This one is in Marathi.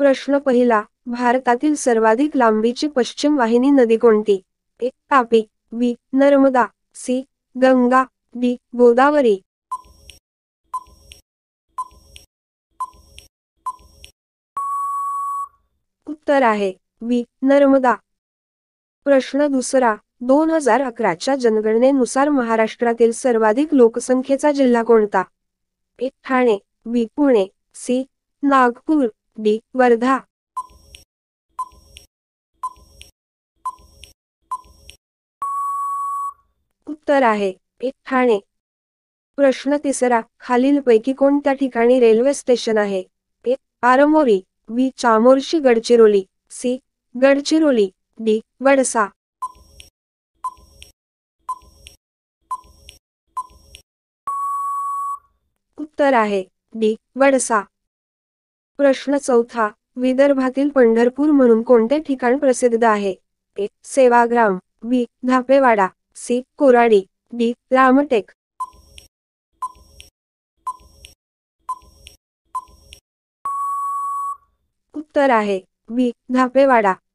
प्रश्न पहिला, भारतातील सर्वाधिक लांबीची पश्चिम वाहिनी नदी कोणती? A. Tapi, B. Narmada, C. Ganga, D. Godavari. उत्तर आहे बी. नर्मदा. प्रश्न दुसरा, 2011च्या जनगणनेनुसार महाराष्ट्रातील सर्वाधिक लोकसंख्येचा जिल्हा कोणता? A. Thane, B. Pune, C. Nagpur, D. Wardha. उत्तर आहे ए. ठाणे. प्रश्न तिसरा, खालीलपैकी कोणत्या ठिकाणी रेल्वे स्टेशन आहे? A. Armori, B. Chamorshi Gadchiroli, C. Gadchiroli, D. Wadsa. उत्तर आहे डी. वडसा. प्रश्न चौथा, विदर्भातील पंढरपूर म्हणून कोणते ठिकाण प्रसिद्ध आहे? A. Sevagram, B. Dhapewada, C. Koradi, D. Ramtek. उत्तर आहे बी. धापेवाडा.